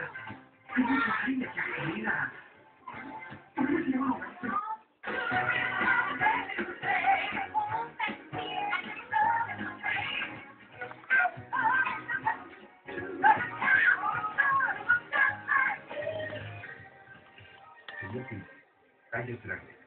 เป็นผู้ชายอย่างนี้นะมันไม่ใช่ว่าGracias.